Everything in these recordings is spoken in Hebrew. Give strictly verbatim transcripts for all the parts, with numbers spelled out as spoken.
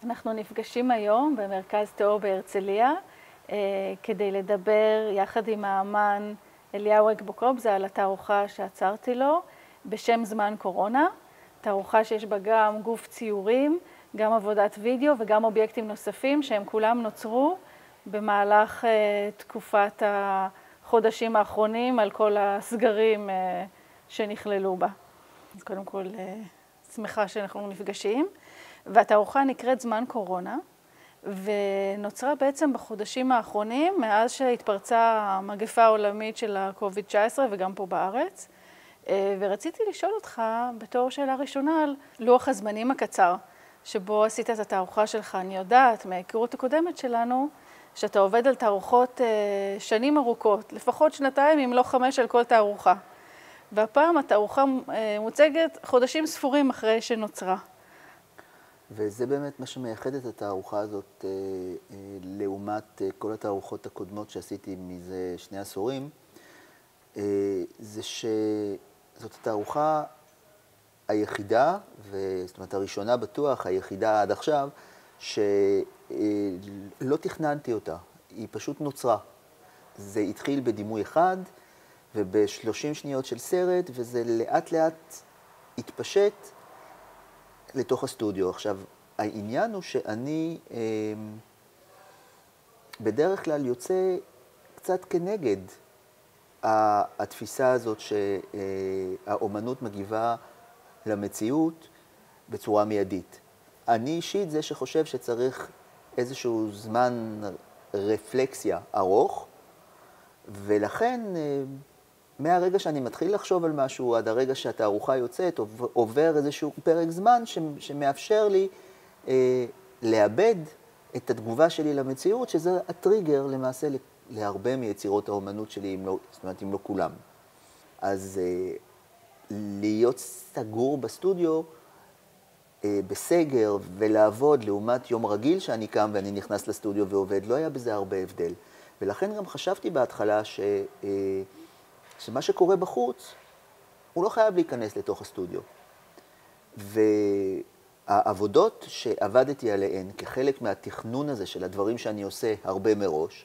אנחנו נפגשים היום במרכז תיאור בהרצליה כדי לדבר יחד עם האמן אליהו בוקובזה על התערוכה שעצרתי לו בשם זמן קורונה. תערוכה שיש בה גם גוף ציורים, גם עבודת וידאו וגם אובייקטים נוספים שהם כולם נוצרו במהלך תקופת החודשים האחרונים על כל הסגרים שנכללו בה. אז קודם כל, שמחה שאנחנו נפגשים. והתערוכה נקראת זמן קורונה, ונוצרה בעצם בחודשים האחרונים, מאז שהתפרצה המגפה העולמית של ה-קוביד תשע עשרה וגם פה בארץ. ורציתי לשאול אותך, בתור שאלה ראשונה, על לוח הזמנים הקצר, שבו עשית את התערוכה שלך. אני יודעת, מההיכרות הקודמת שלנו, שאתה עובד על תערוכות שנים ארוכות, לפחות שנתיים, אם לא חמש על כל תערוכה. והפעם התערוכה מוצגת חודשים ספורים אחרי שנוצרה. וזה באמת מה שמייחד את התערוכה הזאת אה, אה, לעומת אה, כל התערוכות הקודמות שעשיתי מזה שני עשורים, אה, זה שזאת התערוכה היחידה, זאת אומרת הראשונה בטוח, היחידה עד עכשיו, שלא אה, תכננתי אותה, היא פשוט נוצרה. זה התחיל בדימוי אחד וב-שלושים שניות של סרט, וזה לאט לאט התפשט לתוך הסטודיו. עכשיו, העניין הוא שאני אה, בדרך כלל יוצא קצת כנגד התפיסה הזאת שהאומנות מגיבה למציאות בצורה מיידית. אני אישית זה שחושב שצריך איזשהו זמן רפלקסיה ארוך, ולכן אה, מהרגע שאני מתחיל לחשוב על משהו עד הרגע שהתערוכה יוצאת, עובר איזשהו פרק זמן שמאפשר לי אה, לאבד את התגובה שלי למציאות, שזה הטריגר למעשה להרבה מיצירות האומנות שלי, אם לא, זאת אומרת, אם לא כולם. אז אה, להיות סגור בסטודיו, אה, בסגר ולעבוד לעומת יום רגיל שאני קם ואני נכנס לסטודיו ועובד, לא היה בזה הרבה הבדל. ולכן גם חשבתי בהתחלה ש... אה, שמה שקורה בחוץ, הוא לא חייב להיכנס לתוך הסטודיו. והעבודות שעבדתי עליהן כחלק מהתכנון הזה של הדברים שאני עושה הרבה מראש,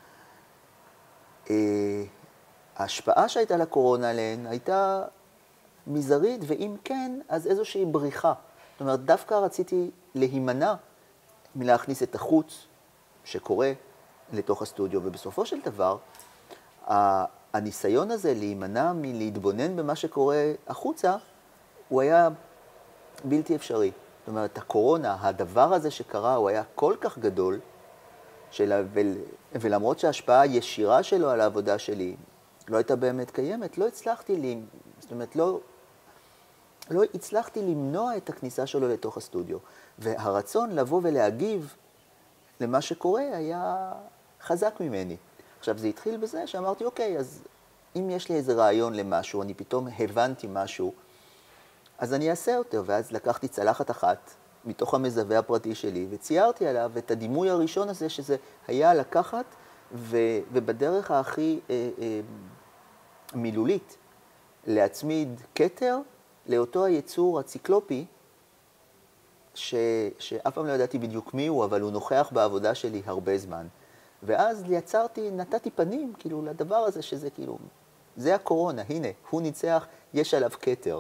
ההשפעה שהייתה לקורונה עליהן הייתה מזערית, ואם כן, אז איזושהי בריחה. זאת אומרת, דווקא רציתי להימנע מלהכניס את החוץ שקורה לתוך הסטודיו, ובסופו של דבר, הניסיון הזה להימנע מלהתבונן במה שקורה החוצה, הוא היה בלתי אפשרי. זאת אומרת, הקורונה, הדבר הזה שקרה, הוא היה כל כך גדול, של... ולמרות שההשפעה הישירה שלו על העבודה שלי לא הייתה באמת קיימת, לא הצלחתי, לי... זאת אומרת, לא... לא הצלחתי למנוע את הכניסה שלו לתוך הסטודיו. והרצון לבוא ולהגיב למה שקורה היה חזק ממני. עכשיו, זה התחיל בזה שאמרתי, אוקיי, אז אם יש לי איזה רעיון למשהו, אני פתאום הבנתי משהו, אז אני אעשה יותר. ואז לקחתי צלחת אחת מתוך המזווה הפרטי שלי, וציירתי עליו את הדימוי הראשון הזה, שזה היה לקחת, ו, ובדרך הכי אה, אה, מילולית, להצמיד כתר לאותו היצור הציקלופי, ש, שאף פעם לא ידעתי בדיוק מי הוא, אבל הוא נוכח בעבודה שלי הרבה זמן. ואז יצרתי, נתתי פנים, כאילו, לדבר הזה שזה כאילו, זה הקורונה, הנה, הוא ניצח, יש עליו כתר.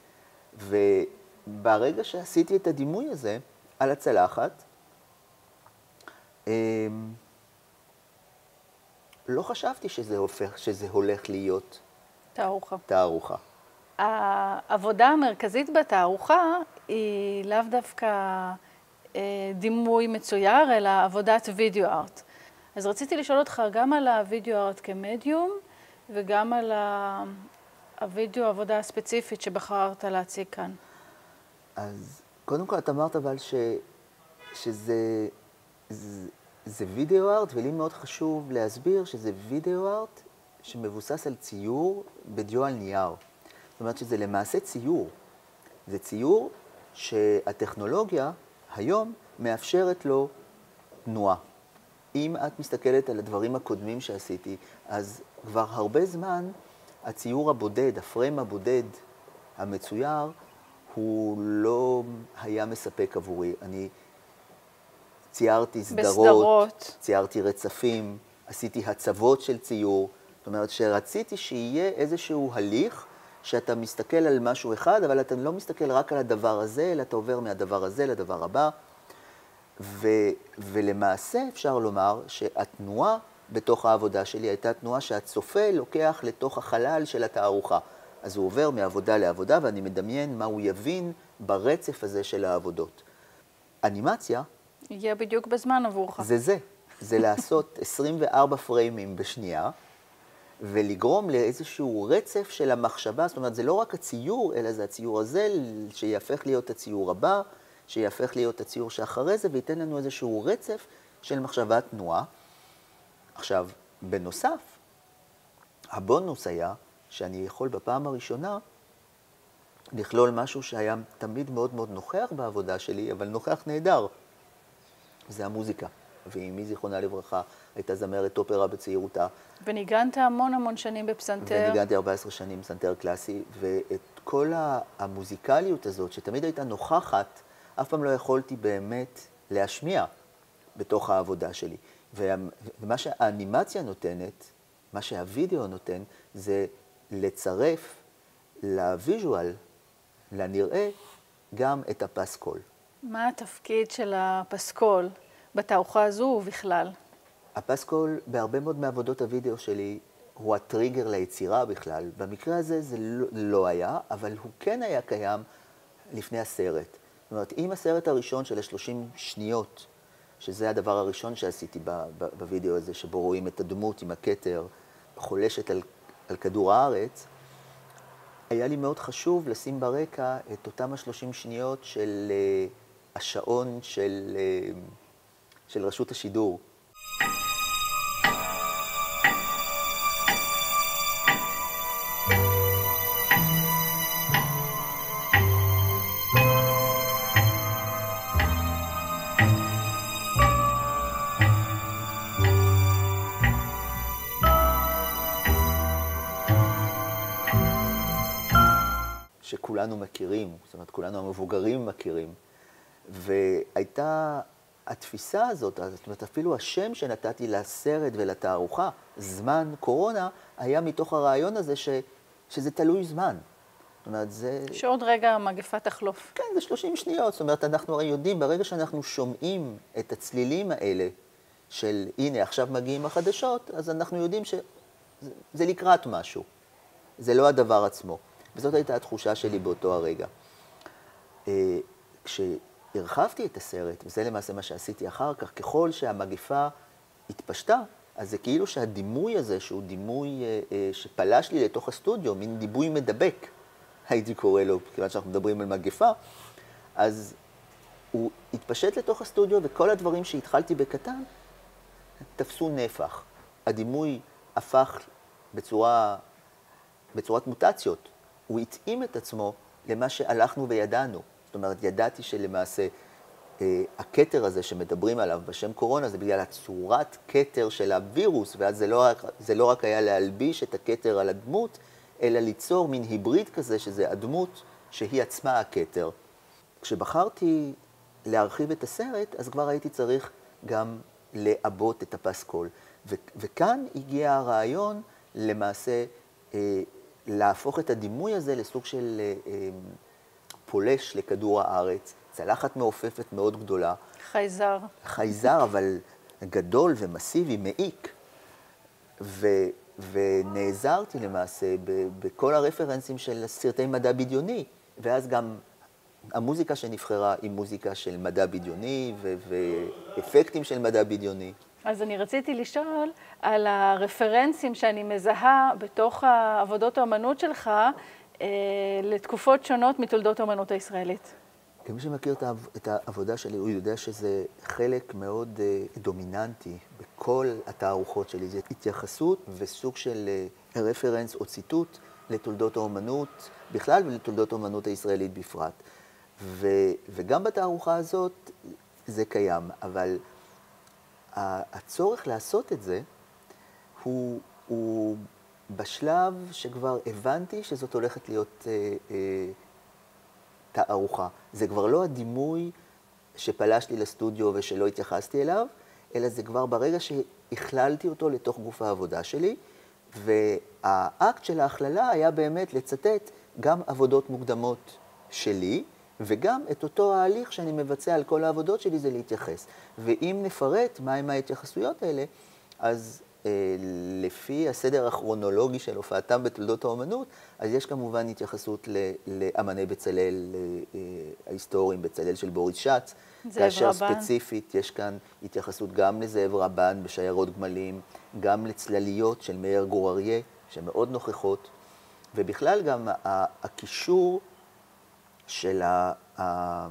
וברגע שעשיתי את הדימוי הזה על הצלחת, לא חשבתי שזה הופך, שזה הולך להיות תערוכה. תערוכה. העבודה המרכזית בתערוכה היא לאו דווקא דימוי מצויר, אלא עבודת וידאו ארט. אז רציתי לשאול אותך גם על הוידאו ארט כמדיום, וגם על הוידאו עבודה הספציפית שבחרת להציג כאן. אז קודם כל את אמרת אבל ש, שזה זה, זה וידאו ארט, ולי מאוד חשוב להסביר שזה וידאו ארט שמבוסס על ציור בדיו על נייר. זאת אומרת שזה למעשה ציור. זה ציור שהטכנולוגיה היום מאפשרת לו תנועה. אם את מסתכלת על הדברים הקודמים שעשיתי, אז כבר הרבה זמן הציור הבודד, הפריים הבודד המצויר, הוא לא היה מספק עבורי. אני ציירתי סדרות, בסדרות. ציירתי רצפים, עשיתי הצבות של ציור. זאת אומרת שרציתי שיהיה איזשהו הליך שאתה מסתכל על משהו אחד, אבל אתה לא מסתכל רק על הדבר הזה, אלא אתה עובר מהדבר הזה לדבר הבא. ו, ולמעשה אפשר לומר שהתנועה בתוך העבודה שלי הייתה תנועה שהצופה לוקח לתוך החלל של התערוכה. אז הוא עובר מעבודה לעבודה, ואני מדמיין מה הוא יבין ברצף הזה של העבודות. אנימציה... יהיה בדיוק בזמן עבורך. זה זה. זה לעשות עשרים וארבע פריימים בשנייה, ולגרום לאיזשהו רצף של המחשבה. זאת אומרת, זה לא רק הציור, אלא זה הציור הזה שיהפך להיות הציור הבא, שיהפך להיות הציור שאחרי זה, וייתן לנו איזשהו רצף של מחשבת תנועה. עכשיו, בנוסף, הבונוס היה שאני יכול בפעם הראשונה לכלול משהו שהיה תמיד מאוד מאוד נוכח בעבודה שלי, אבל נוכח נהדר. זה המוזיקה. ואמי זיכרונה לברכה הייתה זמרת אופרה בצעירותה. וניגנת המון המון שנים בפסנתר. וניגנתי ארבע עשרה שנים פסנתר קלאסי, ואת כל המוזיקליות הזאת שתמיד הייתה נוכחת, אף פעם לא יכולתי באמת להשמיע בתוך העבודה שלי. ומה שהאנימציה נותנת, מה שהווידאו נותן, זה לצרף לוויז'ואל, לנראה, גם את הפסקול. מה התפקיד של הפסקול בתערוכה הזו ובכלל? הפסקול, בהרבה מאוד מעבודות הווידאו שלי, הוא הטריגר ליצירה בכלל. במקרה הזה זה לא, לא היה, אבל הוא כן היה קיים לפני הסרט. זאת אומרת, אם הסרט הראשון של ה-שלושים שניות, שזה הדבר הראשון שעשיתי בווידאו הזה, שבו רואים את הדמות עם הכתר, חולשת על, על כדור הארץ, היה לי מאוד חשוב לשים ברקע את אותם ה-שלושים שניות של uh, השעון של, uh, של רשות השידור. שכולנו מכירים, זאת אומרת, כולנו המבוגרים מכירים. והייתה התפיסה הזאת, זאת אומרת, אפילו השם שנתתי לסרט ולתערוכה, זמן קורונה, היה מתוך הרעיון הזה ש, שזה תלוי זמן. זאת אומרת, זה... שעוד רגע המגפה תחלוף. כן, זה שלושים שניות. זאת אומרת, אנחנו הרי יודעים, ברגע שאנחנו שומעים את הצלילים האלה, של הנה, עכשיו מגיעים החדשות, אז אנחנו יודעים שזה זה לקראת משהו. זה לא הדבר עצמו. וזאת הייתה התחושה שלי באותו הרגע. כשהרחבתי את הסרט, וזה למעשה מה שעשיתי אחר כך, ככל שהמגפה התפשטה, אז זה כאילו שהדימוי הזה, שהוא דימוי שפלש לי לתוך הסטודיו, מין דימוי מדבק, הייתי קורא לו, כיוון שאנחנו מדברים על מגפה, אז הוא התפשט לתוך הסטודיו, וכל הדברים שהתחלתי בקטן, תפסו נפח. הדימוי הפך בצורה, בצורת מוטציות. הוא התאים את עצמו למה שהלכנו וידענו. זאת אומרת, ידעתי שלמעשה אה, הכתר הזה שמדברים עליו בשם קורונה, זה בגלל הצורת כתר של הווירוס, ואז זה לא, זה לא רק היה להלביש את הכתר על הדמות, אלא ליצור מין היבריד כזה, שזה הדמות שהיא עצמה הכתר. כשבחרתי להרחיב את הסרט, אז כבר הייתי צריך גם לעבות את הפסקול. ו- וכאן הגיע הרעיון למעשה אה, להפוך את הדימוי הזה לסוג של אה, אה, פולש לכדור הארץ, צלחת מעופפת מאוד גדולה. חייזר. חייזר, אבל גדול ומסיבי, מעיק. ו- ונעזרתי למעשה ב- בכל הרפרנסים של סרטי מדע בדיוני, ואז גם המוזיקה שנבחרה היא מוזיקה של מדע בדיוני ו- ואפקטים של מדע בדיוני. אז אני רציתי לשאול על הרפרנסים שאני מזהה בתוך העבודות האמנות שלך אה, לתקופות שונות מתולדות האמנות הישראלית. כמי שמכיר את העבודה שלי, הוא יודע שזה חלק מאוד דומיננטי בכל התערוכות שלי. זה התייחסות וסוג של רפרנס או ציטוט לתולדות האמנות בכלל ולתולדות האמנות הישראלית בפרט. ו, וגם בתערוכה הזאת זה קיים, אבל הצורך לעשות את זה הוא, הוא בשלב שכבר הבנתי שזאת הולכת להיות אה, אה, תערוכה. זה כבר לא הדימוי שפלשתי לסטודיו ושלא התייחסתי אליו, אלא זה כבר ברגע שהכללתי אותו לתוך גוף העבודה שלי, והאקט של ההכללה היה באמת לצטט גם עבודות מוקדמות שלי, וגם את אותו ההליך שאני מבצע על כל העבודות שלי זה להתייחס. ואם נפרט מהם ההתייחסויות האלה, אז אה, לפי הסדר הכרונולוגי של הופעתם בתולדות האומנות, אז יש כמובן התייחסות לאמני בצלאל אה, ההיסטוריים, בצלאל של בוריס שץ, כאשר רבן. ספציפית יש כאן התייחסות גם לזאב רבן בשיירות גמלים, גם לצלליות של מאיר גורריה, שמאוד נוכחות, ובכלל גם הקישור של, ה,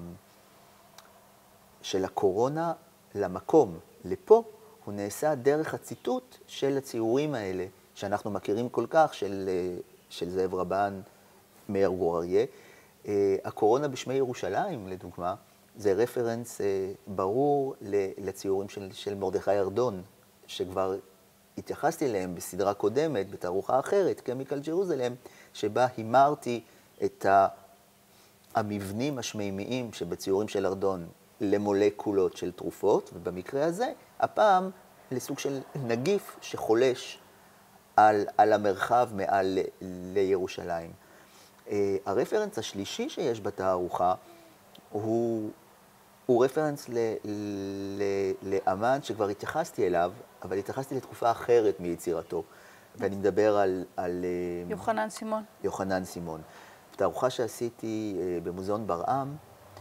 של הקורונה למקום, לפה, הוא נעשה דרך הציטוט של הציורים האלה, שאנחנו מכירים כל כך, של, של זאב רבן, מאיר גורריה. הקורונה בשמי ירושלים, לדוגמה, זה רפרנס ברור לציורים של, של מרדכי ארדון, שכבר התייחסתי אליהם בסדרה קודמת, בתערוכה אחרת, Chemical Jerusalem, שבה הימרתי את המבנים השמימיים שבציורים של ארדון למולקולות של תרופות, ובמקרה הזה, הפעם לסוג של נגיף שחולש על, על המרחב מעל לירושלים. הרפרנס השלישי שיש בתערוכה הוא, הוא רפרנס ל, ל, לאמן שכבר התייחסתי אליו, אבל התייחסתי לתקופה אחרת מיצירתו. ואני מדבר על... על יוחנן סימון. יוחנן סימון. בתערוכה שעשיתי במוזיאון ברעם,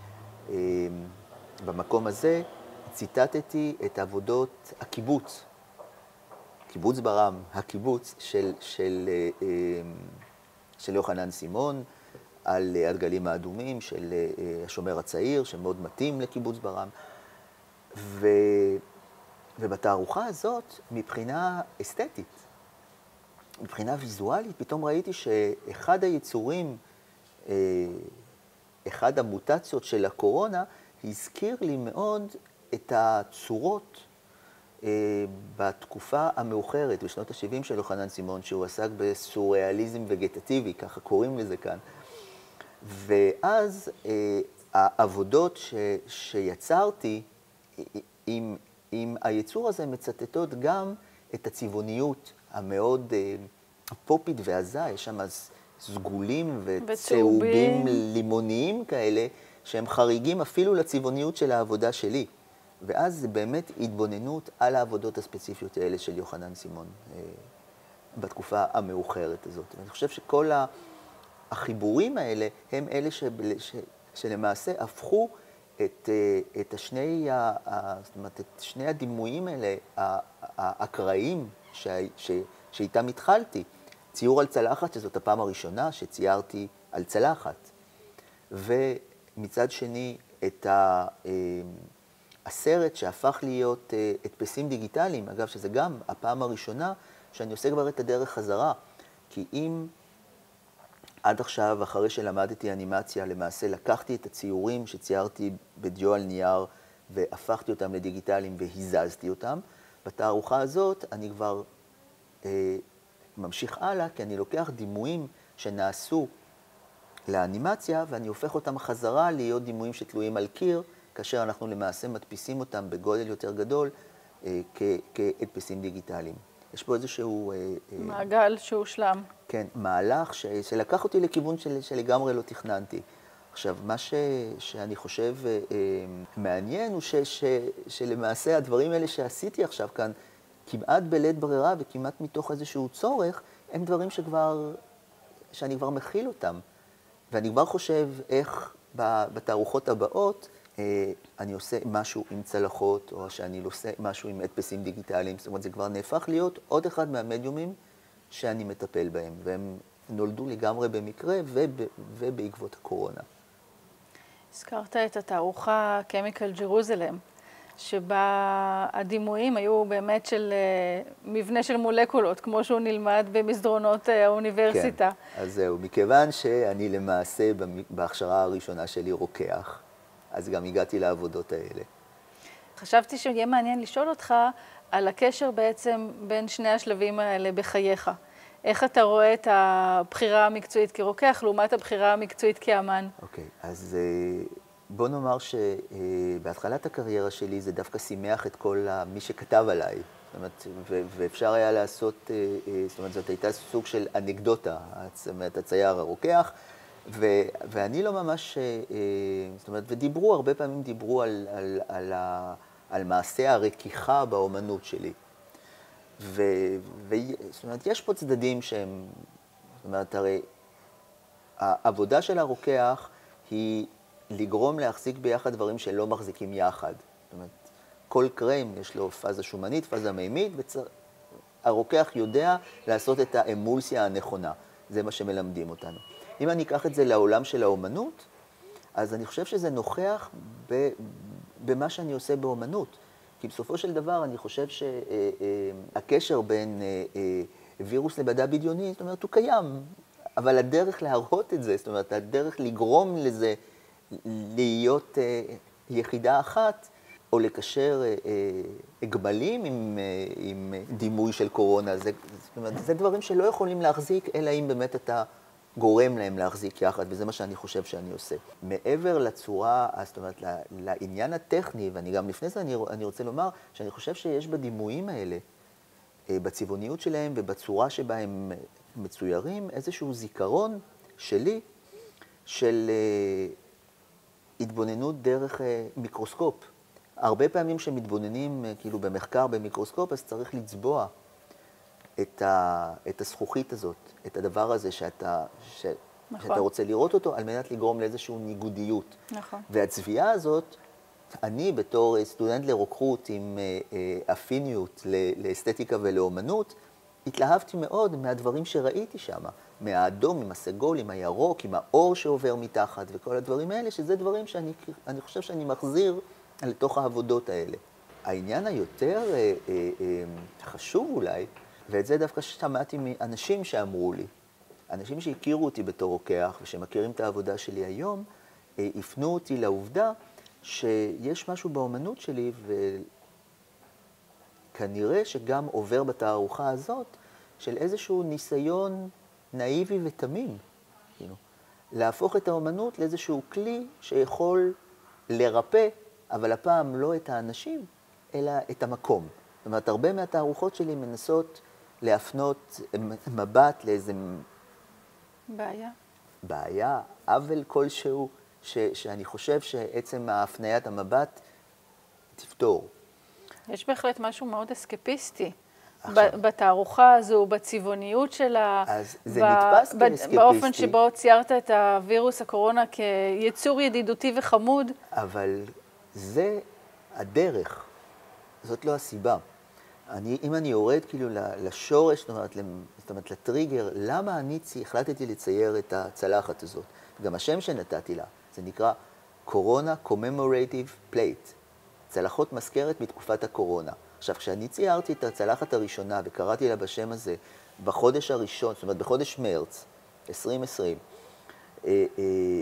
במקום הזה ציטטתי את עבודות הקיבוץ, קיבוץ ברעם, הקיבוץ של, של, של יוחנן סימון, על הדגלים האדומים של השומר הצעיר, שמאוד מתאים לקיבוץ ברעם. ו... ובתערוכה הזאת, מבחינה אסתטית, מבחינה ויזואלית, פתאום ראיתי שאחד היצורים, אחד המוטציות של הקורונה, הזכיר לי מאוד את הצורות בתקופה המאוחרת, בשנות ה-שבעים של יוחנן סימון, שהוא עסק בסוריאליזם וגטטיבי, ככה קוראים לזה כאן. ואז העבודות ש, שיצרתי עם, עם היצור הזה מצטטות גם את הצבעוניות המאוד פופית ועזה, יש שם סגולים וצהובים לימוניים כאלה, שהם חריגים אפילו לצבעוניות של העבודה שלי. ואז זה באמת התבוננות על העבודות הספציפיות האלה של יוחנן סימון בתקופה המאוחרת הזאת. ואני חושב שכל החיבורים האלה הם אלה ש... ש... שלמעשה הפכו את, את, השני, זאת אומרת, את שני הדימויים האלה, האקראיים ש... ש... שאיתם התחלתי. ציור על צלחת, שזאת הפעם הראשונה שציירתי על צלחת. ומצד שני, את ה... הסרט שהפך להיות הדפסים דיגיטליים, אגב, שזה גם הפעם הראשונה שאני עושה כבר את הדרך חזרה. כי אם עד עכשיו, אחרי שלמדתי אנימציה, למעשה לקחתי את הציורים שציירתי בדיו על נייר והפכתי אותם לדיגיטליים והזזתי אותם, בתערוכה הזאת אני כבר אה, ממשיך הלאה, כי אני לוקח דימויים שנעשו לאנימציה ואני הופך אותם חזרה להיות דימויים שתלויים על קיר, כאשר אנחנו למעשה מדפיסים אותם בגודל יותר גדול אה, כהדפסים דיגיטליים. יש פה איזשהו... אה, מעגל שהוא שלם. כן, מהלך ש, שלקח אותי לכיוון של, שלגמרי לא תכננתי. עכשיו, מה ש, שאני חושב אה, מעניין הוא ש, ש, שלמעשה הדברים האלה שעשיתי עכשיו כאן, כמעט בלית ברירה וכמעט מתוך איזשהו צורך, הם דברים שכבר, שאני כבר מכיל אותם. ואני כבר חושב איך בתערוכות הבאות, אני עושה משהו עם צלחות, או שאני עושה משהו עם הדפסים דיגיטליים. זאת אומרת, זה כבר נהפך להיות עוד אחד מהמדיומים שאני מטפל בהם, והם נולדו לגמרי במקרה וב, ובעקבות הקורונה. הזכרת את התערוכה Chemical Jerusalem, שבה הדימויים היו באמת של מבנה של מולקולות, כמו שהוא נלמד במסדרונות האוניברסיטה. כן, אז זהו. מכיוון שאני למעשה בהכשרה הראשונה שלי רוקח, אז גם הגעתי לעבודות האלה. חשבתי שיהיה מעניין לשאול אותך על הקשר בעצם בין שני השלבים האלה בחייך. איך אתה רואה את הבחירה המקצועית כרוקח לעומת הבחירה המקצועית כאמן? אוקיי, אז בוא נאמר שבהתחלת הקריירה שלי זה דווקא שימח את כל מי שכתב עליי. זאת אומרת, ואפשר היה לעשות, זאת אומרת, זאת הייתה סוג של אנקדוטה, זאת אומרת, הצייר הרוקח, ואני לא ממש, זאת אומרת, ודיברו, הרבה פעמים דיברו על, על, על, על מעשה הרקיחה באומנות שלי. ו, ו, זאת אומרת, יש פה צדדים שהם, זאת אומרת, הרי העבודה של הרוקח היא לגרום להחזיק ביחד דברים שלא מחזיקים יחד. זאת אומרת, כל קרם יש לו פאזה שומנית, פאזה מימית, והרוקח יודע לעשות את האמולסיה הנכונה. זה מה שמלמדים אותנו. אם אני אקח את זה לעולם של האומנות, אז אני חושב שזה נוכח ב, במה שאני עושה באומנות. כי בסופו של דבר אני חושב שהקשר בין וירוס למדע בדיוני, זאת אומרת, הוא קיים. אבל הדרך להראות את זה, זאת אומרת, הדרך לגרום לזה להיות יחידה אחת, או לקשר הגבלים עם, עם דימוי של קורונה, זה, זאת אומרת, זה דברים שלא יכולים להחזיק, אלא אם באמת אתה גורם להם להחזיק יחד, וזה מה שאני חושב שאני עושה. מעבר לצורה, זאת אומרת, לעניין הטכני, ואני גם לפני זה אני, אני רוצה לומר, שאני חושב שיש בדימויים האלה, בצבעוניות שלהם ובצורה שבה הם מצוירים, איזשהו זיכרון שלי של התבוננות דרך מיקרוסקופ. הרבה פעמים שמתבוננים כאילו במחקר במיקרוסקופ, אז צריך לצבוע את, ה, את הזכוכית הזאת, את הדבר הזה שאתה, ש, נכון. שאתה רוצה לראות אותו, על מנת לגרום לאיזשהו ניגודיות. נכון. והצביעה הזאת, אני בתור סטודנט לרוקחות עם אפיניות לאסתטיקה ולאומנות, התלהבתי מאוד מהדברים שראיתי שם, מהאדום, עם הסגול, עם הירוק, עם האור שעובר מתחת וכל הדברים האלה, שזה דברים שאני אני חושב שאני מחזיר לתוך העבודות האלה. העניין היותר אה, אה, אה, חשוב אולי, ואת זה דווקא שמעתי מאנשים שאמרו לי, אנשים שהכירו אותי בתור רוקח ושמכירים את העבודה שלי היום, אה, הפנו אותי לעובדה שיש משהו באומנות שלי, וכנראה שגם עובר בתערוכה הזאת, של איזשהו ניסיון נאיבי ותמים, כאילו, להפוך את האומנות לאיזשהו כלי שיכול לרפא, אבל הפעם לא את האנשים, אלא את המקום. זאת אומרת, הרבה מהתערוכות שלי מנסות להפנות מבט לאיזה בעיה. בעיה, עוול כלשהו, ש, שאני חושב שעצם ההפניית המבט תפתור. יש בהחלט משהו מאוד אסקפיסטי. בתערוכה הזו, בצבעוניות שלה, אז זה נתפס כאסקפיסטי. באופן שבו ציירת את הווירוס הקורונה כיצור ידידותי וחמוד. אבל זה הדרך, זאת לא הסיבה. אני, אם אני יורד כאילו לשורש, זאת אומרת, זאת אומרת, לטריגר, למה אני החלטתי לצייר את הצלחת הזאת? גם השם שנתתי לה, זה נקרא קורונה קוממורטיב פלייט, צלחות מזכרת מתקופת הקורונה. עכשיו, כשאני ציירתי את הצלחת הראשונה וקראתי לה בשם הזה בחודש הראשון, זאת אומרת, בחודש מרץ עשרים עשרים, אה, אה,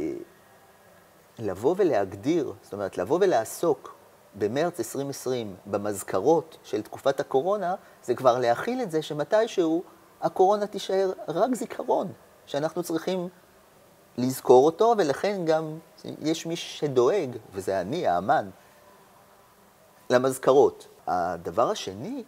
לבוא ולהגדיר, זאת אומרת, לבוא ולעסוק במרץ עשרים עשרים במזכרות של תקופת הקורונה, זה כבר להכיל את זה שמתישהו הקורונה תישאר רק זיכרון, שאנחנו צריכים לזכור אותו, ולכן גם יש מי שדואג, וזה אני, האמן, למזכרות. הדבר השני,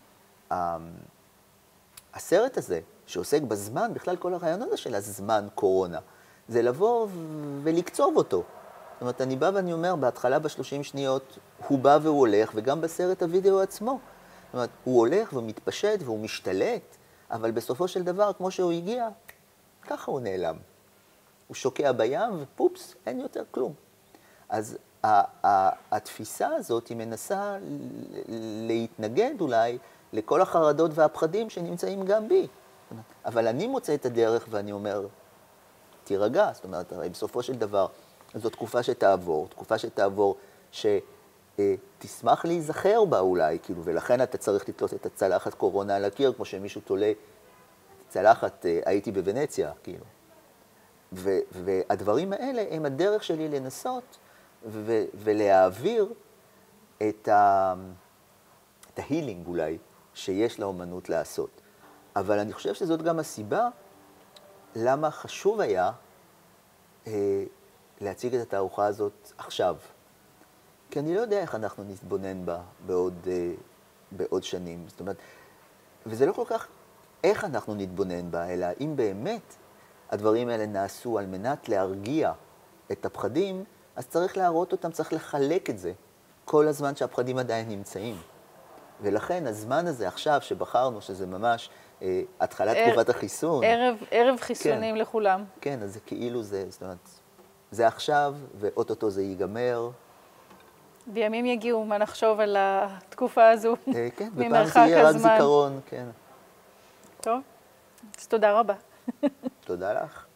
הסרט הזה, שעוסק בזמן, בכלל כל הרעיון הזה של הזמן קורונה, זה לבוא ולקצוב אותו. זאת אומרת, אני בא ואני אומר, בהתחלה בשלושים שניות, הוא בא והוא הולך, וגם בסרט הוידאו עצמו. זאת אומרת, הוא הולך ומתפשט והוא משתלט, אבל בסופו של דבר, כמו שהוא הגיע, ככה הוא נעלם. הוא שוקע בים ופופס, אין יותר כלום. אז התפיסה הזאת היא מנסה להתנגד אולי לכל החרדות והפחדים שנמצאים גם בי. אבל אני מוצא את הדרך ואני אומר, תירגע, זאת אומרת, הרי בסופו של דבר, זו תקופה שתעבור, תקופה שתעבור שתשמח להיזכר בה אולי, כאילו, ולכן אתה צריך לתלות את הצלחת קורונה על הקיר, כמו שמישהו תולה צלחת, הייתי בוונציה, כאילו. ו- והדברים האלה הם הדרך שלי לנסות ו- ולהעביר את, ה- את ההילינג אולי שיש לאומנות לעשות. אבל אני חושב שזאת גם הסיבה למה חשוב היה אה, להציג את התערוכה הזאת עכשיו. כי אני לא יודע איך אנחנו נתבונן בה בעוד, בעוד שנים. זאת אומרת, וזה לא כל כך איך אנחנו נתבונן בה, אלא אם באמת הדברים האלה נעשו על מנת להרגיע את הפחדים, אז צריך להראות אותם, צריך לחלק את זה כל הזמן שהפחדים עדיין נמצאים. ולכן הזמן הזה עכשיו שבחרנו, שזה ממש אה, התחלת ער, תקופת החיסון. ערב, ערב חיסונים כן. לכולם. כן, אז זה כאילו זה, זאת אומרת, זה עכשיו, ואוטוטו זה ייגמר. בימים יגיעו מה נחשוב על התקופה הזו אה, כן, ממרחק ופעם זה יהיה רק הזמן. זיכרון, כן. טוב, אז תודה רבה. תודה לך.